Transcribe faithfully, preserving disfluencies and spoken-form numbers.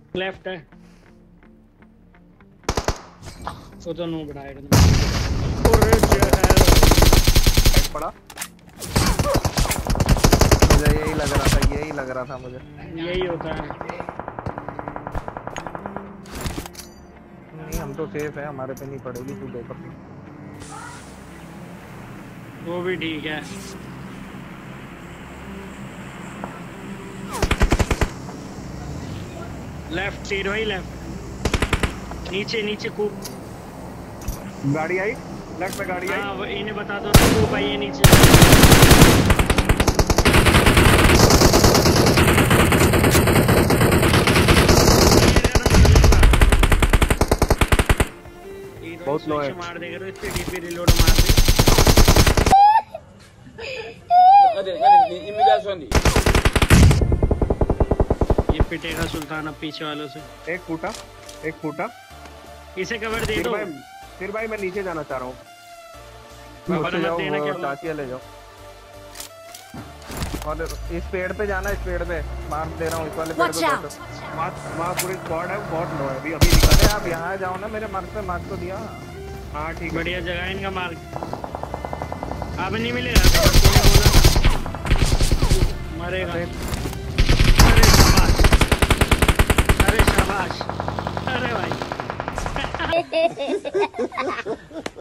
Left है वो तो नो बढ़ाएगा पड़ा। मुझे यही लग रहा था यही लग रहा था मुझे यही होता है। नहीं हम तो सेफ है, हमारे पे नहीं पड़ेगी, तू देख अपनी। वो भी ठीक है। लेफ्ट तीर वही लेफ्ट नीचे नीचे कूप गाड़ी आई लेफ्ट पे गाड़ी आई। हाँ वो इन्हें बता दो कूप आई है नीचे। बहुत लो है। मार देगा तो इस पे डीपी रिलोड मार दे। ये पिटेगा सुल्तान अब पीछे वालों से। एक फूटा एक फूटा इसे कवर दे दो। फिर भाई मैं नीचे जाना चाह रहा हूँ। नीचे जाओ टाचिया ले जाओ और इस पेड़ पे जाना, इस पेड़ पे मार दे रहा हूँ इस वाले पेड़ पे। वहाँ पूरी स्क्वाड है बहुत लो है अभी अभी निकले। आप यहाँ जाओ ना, मेरे मार्ग पे मार्ग तो दिया। हाँ ठीक है बढ़िया जगह है इनका मार्ग। अब नहीं मिलेगा मरेगा। अरे शाबाश अरे शाबाश अरे भाई